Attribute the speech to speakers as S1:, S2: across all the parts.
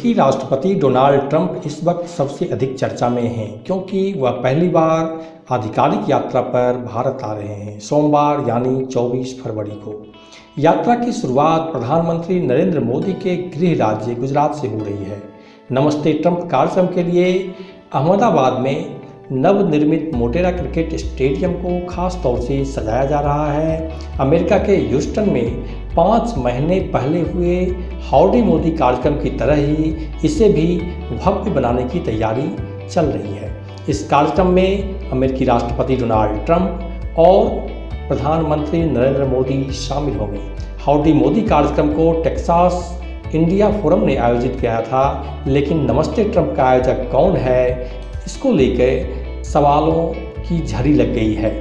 S1: अमेरिकी राष्ट्रपति Donald Trump इस वक्त सबसे अधिक चर्चा में हैं क्योंकि वह पहली बार आधिकारिक यात्रा पर भारत आ रहे हैं। सोमवार यानी 24 फरवरी को यात्रा की शुरुआत प्रधानमंत्री नरेंद्र मोदी के गृह राज्य गुजरात से हो रही है। नमस्ते ट्रंप कार्यक्रम के लिए अहमदाबाद में नवनिर्मित मोटेरा क्रिकेट स्टेडियम को खास तौर से सजाया जा रहा है। अमेरिका के ह्यूस्टन में 5 महीने पहले हुए हाउडी मोदी कार्यक्रम की तरह ही इसे भी भव्य बनाने की तैयारी चल रही है। इस कार्यक्रम में अमेरिकी राष्ट्रपति डोनाल्ड ट्रंप और प्रधानमंत्री नरेंद्र मोदी शामिल होंगे। हाउडी मोदी कार्यक्रम को टेक्सास इंडिया फोरम ने आयोजित किया था, लेकिन नमस्ते ट्रंप का आयोजक कौन है, इसको लेकर सवालों की झड़ी लग गई है।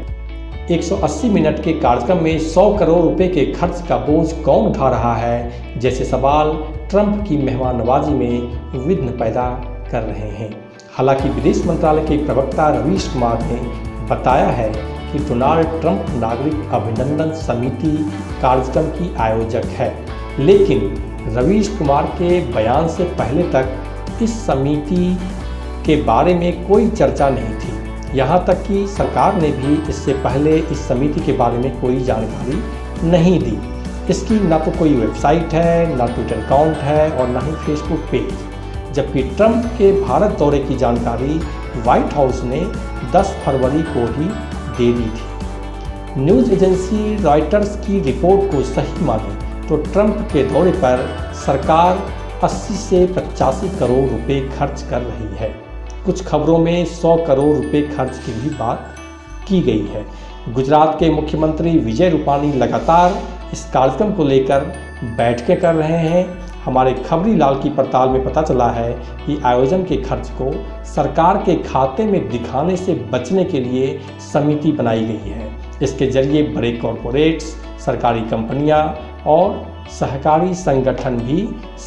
S1: 180 मिनट के कार्यक्रम में 100 करोड़ रुपए के खर्च का बोझ कौन उठा रहा है, जैसे सवाल ट्रंप की मेहमान नवाजी में विघ्न पैदा कर रहे हैं। हालांकि विदेश मंत्रालय के प्रवक्ता रवीश कुमार ने बताया है कि डोनाल्ड ट्रंप नागरिक अभिनंदन समिति कार्यक्रम की आयोजक है, लेकिन रवीश कुमार के बयान से पहले तक इस समिति के बारे में कोई चर्चा नहीं थी। यहाँ तक कि सरकार ने भी इससे पहले इस समिति के बारे में कोई जानकारी नहीं दी। इसकी ना तो कोई वेबसाइट है, ना ट्विटर अकाउंट है और ना ही फेसबुक पेज। जबकि ट्रंप के भारत दौरे की जानकारी व्हाइट हाउस ने 10 फरवरी को ही दे दी थी। न्यूज़ एजेंसी रॉयटर्स की रिपोर्ट को सही माने तो ट्रंप के दौरे पर सरकार 80 से 85 करोड़ रुपए खर्च कर रही है। कुछ खबरों में 100 करोड़ रुपए खर्च की भी बात की गई है। गुजरात के मुख्यमंत्री विजय रूपानी लगातार इस कार्यक्रम को लेकर बैठकें कर रहे हैं। हमारे खबरी लाल की पड़ताल में पता चला है कि आयोजन के खर्च को सरकार के खाते में दिखाने से बचने के लिए समिति बनाई गई है। इसके जरिए बड़े कॉरपोरेट्स, सरकारी कंपनियां और सहकारी संगठन भी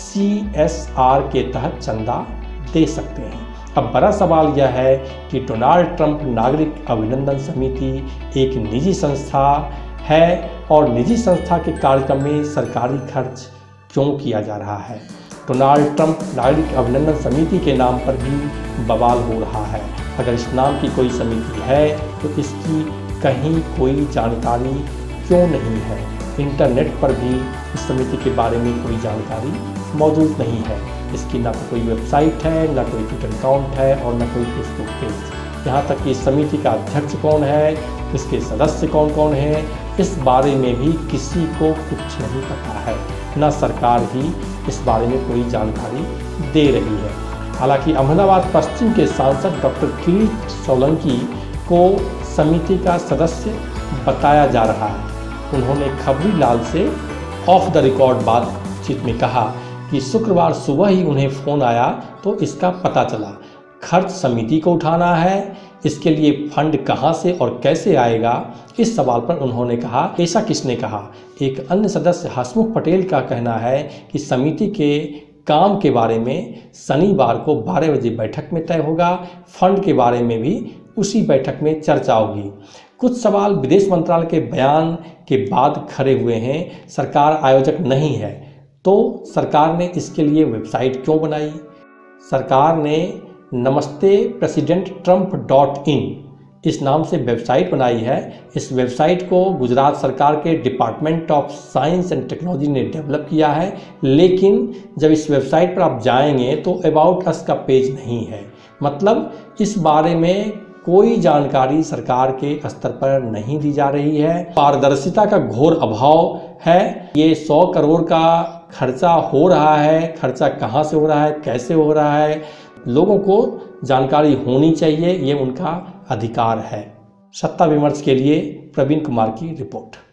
S1: CSR के तहत चंदा दे सकते हैं। अब बड़ा सवाल यह है कि डोनाल्ड ट्रंप नागरिक अभिनंदन समिति एक निजी संस्था है और निजी संस्था के कार्यक्रम में सरकारी खर्च क्यों किया जा रहा है। डोनाल्ड ट्रंप नागरिक अभिनंदन समिति के नाम पर भी बवाल हो रहा है। अगर इस नाम की कोई समिति है तो इसकी कहीं कोई जानकारी क्यों नहीं है। इंटरनेट पर भी इस समिति के बारे में कोई जानकारी मौजूद नहीं है। इसकी ना तो कोई वेबसाइट है, ना कोई ट्विटर अकाउंट है और ना कोई फेसबुक पेज। यहाँ तक कि इस समिति का अध्यक्ष कौन है, इसके सदस्य कौन कौन हैं, इस बारे में भी किसी को कुछ नहीं पता है। ना सरकार ही इस बारे में कोई जानकारी दे रही है। हालांकि अहमदाबाद पश्चिम के सांसद डॉक्टर किरीट सोलंकी को समिति का सदस्य बताया जा रहा है। उन्होंने खबरी लाल से ऑफ द रिकॉर्ड बातचीत में कहा कि शुक्रवार सुबह ही उन्हें फ़ोन आया तो इसका पता चला। खर्च समिति को उठाना है, इसके लिए फंड कहां से और कैसे आएगा, इस सवाल पर उन्होंने कहा, ऐसा किसने कहा। एक अन्य सदस्य हसमुख पटेल का कहना है कि समिति के काम के बारे में शनिवार को 12 बजे बैठक में तय होगा। फंड के बारे में भी उसी बैठक में चर्चा होगी। कुछ सवाल विदेश मंत्रालय के बयान के बाद खड़े हुए हैं। सरकार आयोजक नहीं है तो सरकार ने इसके लिए वेबसाइट क्यों बनाई। सरकार ने नमस्ते प्रेसिडेंट ट्रंप.in इस नाम से वेबसाइट बनाई है। इस वेबसाइट को गुजरात सरकार के department of science and technology ने डेवलप किया है, लेकिन जब इस वेबसाइट पर आप जाएंगे तो अबाउट अस का पेज नहीं है। मतलब इस बारे में कोई जानकारी सरकार के स्तर पर नहीं दी जा रही है। पारदर्शिता का घोर अभाव है। ये 100 करोड़ का खर्चा हो रहा है, खर्चा कहाँ से हो रहा है, कैसे हो रहा है, लोगों को जानकारी होनी चाहिए, ये उनका अधिकार है। सत्ता विमर्श के लिए प्रवीण कुमार की रिपोर्ट।